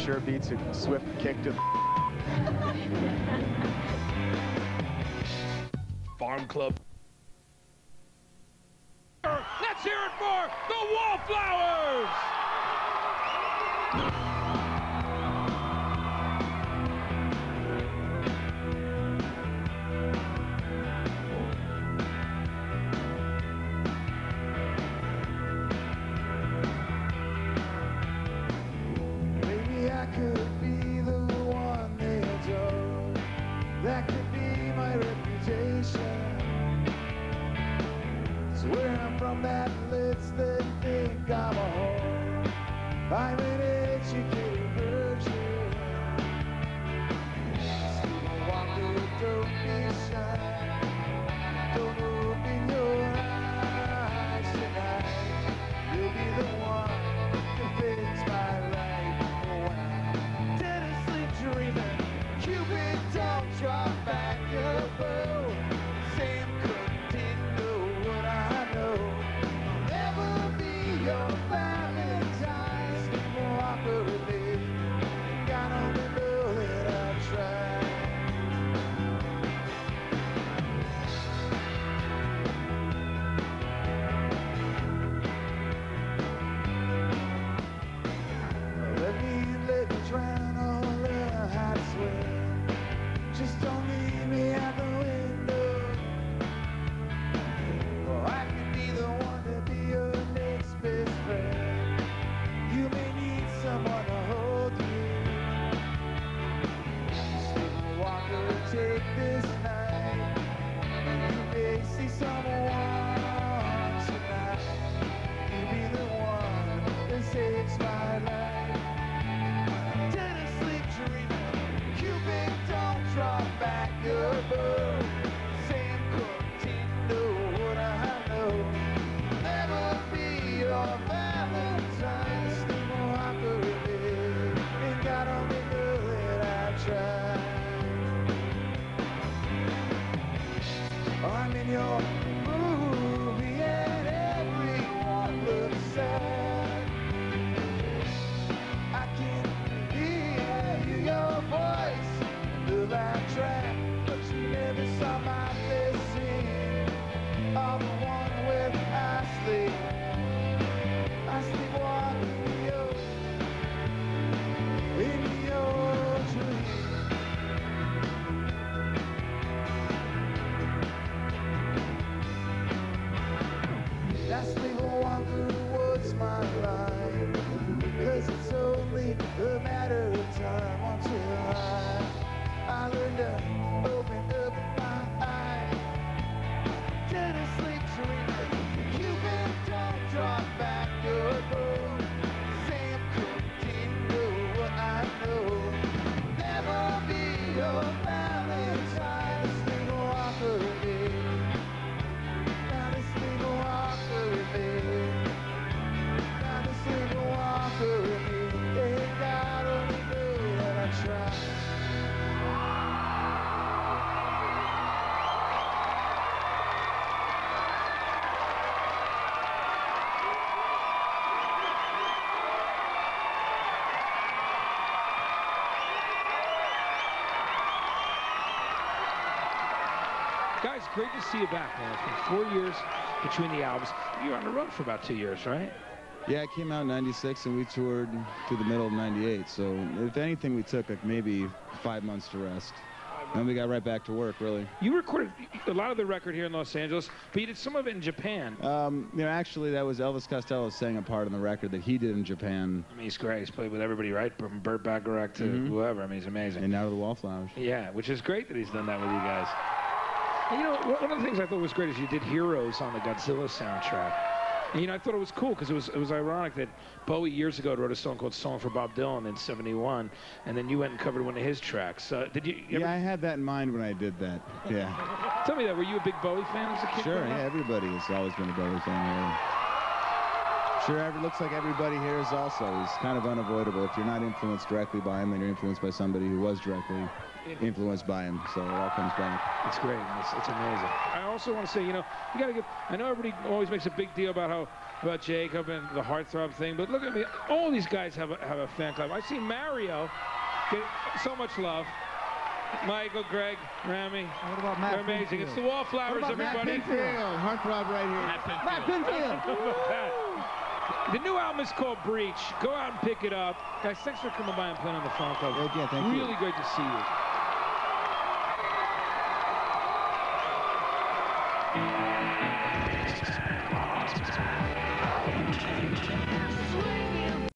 sure beats a swift kick to the Farmclub. Let's hear it for the Wallflowers! Maybe I could be the one they adore. That could be my reputation. Where I'm from, that lets them think I'm a whore. I'm an educated virgin. Sleepwalker, don't be shy. Don't open your eyes tonight. You'll be the one to fix my life. When I'm dead asleep dreaming, Cupid, don't drop back your bow. Sam Cooke didn't know what I know. I'll never be your Valentine. Sleepwalker with me. God only know that I've tried. Let me drown or learn how to swim. Just don't leave me at the window. Or I can be the one to be your next best friend. You may need someone to hold you. Sleepwalker, take this night. You may see someone tonight. You be the one that saves my life. Dead asleep dreaming, Cupid, don't drop back your bow. Sam Cooke didn't know what I know. Never be your Valentine. Sleepwalker with me, and God only know that I've tried. I'm in your movie and everyone looks sad. I can hear your voice in the loud track, but you never saw my face sing. I'm the one where I sleepwalk in your dream. That sleepwalker was my life, 'cause it's only a matter of time until I learn to open up my eyes. Dead asleep dreaming, Cupid, don't drop back your bow. Sam Cooke didn't know what I know. Never be your Valentine. The sleepwalker with me. Now the sleepwalker with me. Now the sleepwalker with me. Yeah, God only knew that I tried. Guys, great to see you back, man. It's been 4 years between the albums. You were on the road for about 2 years, right? Yeah, it came out in '96 and we toured through the middle of '98. So if anything, we took like maybe 5 months to rest. And we got right back to work, really. You recorded a lot of the record here in Los Angeles, but you did some of it in Japan. You know, actually, that was Elvis Costello sang a part on the record that he did in Japan. I mean, he's great. He's played with everybody, right? From Burt Bacharach to whoever. I mean, he's amazing. And now to the Wallflowers. Yeah, which is great that he's done that with you guys. And, you know, one of the things I thought was great is you did Heroes on the Godzilla soundtrack. And, you know, I thought it was cool because it was ironic that Bowie years ago wrote a song called "Song for Bob Dylan" in '71, and then you went and covered one of his tracks. Did you ever... Yeah, I had that in mind when I did that. Yeah. Tell me that. Were you a big Bowie fan as a kid? Sure. Yeah, everybody has always been a Bowie fan here. sure it looks like everybody here is also. He's kind of unavoidable. If you're not influenced directly by him, then you're influenced by somebody who was directly influenced by him. So it all comes back. It's great. It's amazing. I also want to say, you know, you got to give. I know everybody always makes a big deal about Jacob and the heartthrob thing, but look at me. All these guys have a fan club. I see Mario get so much love. Michael, Greg, Rami. What about Matt? They're amazing. Pinfield? It's the Wallflowers, everybody. Matt Pinfield? Heartthrob right here. Matt Pinfield. The new album is called Breach. Go out and pick it up. Guys, thanks for coming by and playing on the Farmclub. Yeah, thank you. Really great to see you. Sweet